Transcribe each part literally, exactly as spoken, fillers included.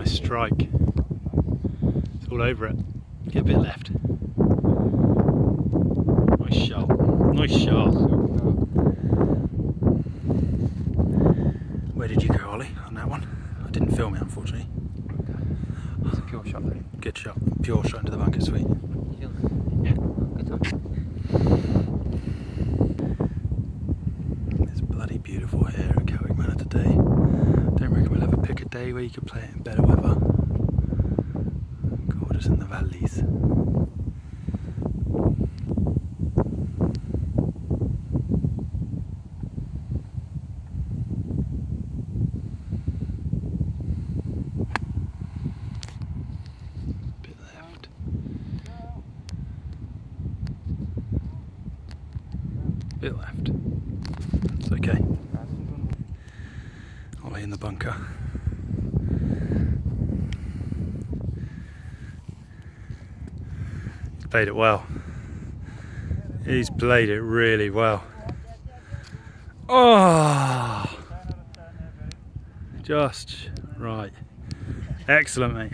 Nice strike. It's all over it. Get a bit left. Nice shot. Nice shot. Where did you go, Ollie, on that one? I didn't film it, unfortunately. It's a pure shot, though. Good shot. Pure shot into the bunker, sweet. Yeah, good time. It's bloody beautiful here at Celtic Manor today. Don't reckon we'll ever pick a day where you could play it in better weather. Gorgeous in the valleys. Bit left. Bit left. It's okay. Ollie in the bunker. He's played it well. He's played it really well. Oh! Just right. Excellent, mate.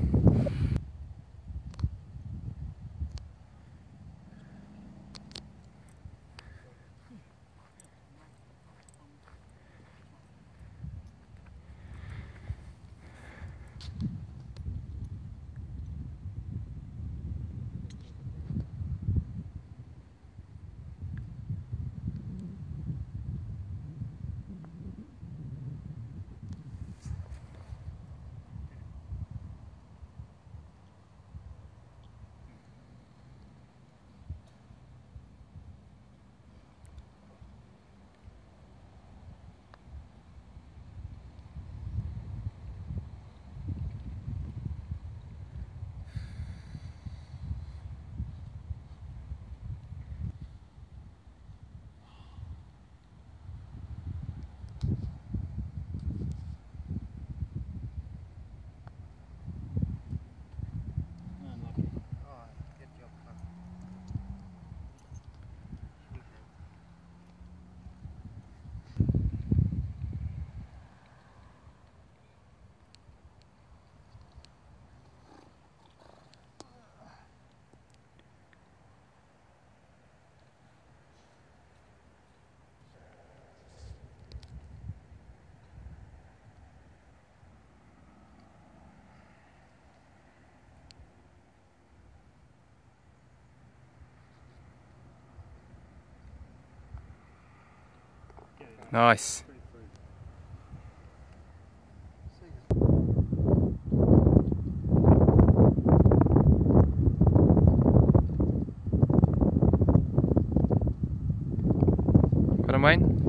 Nice. Got him, Wayne?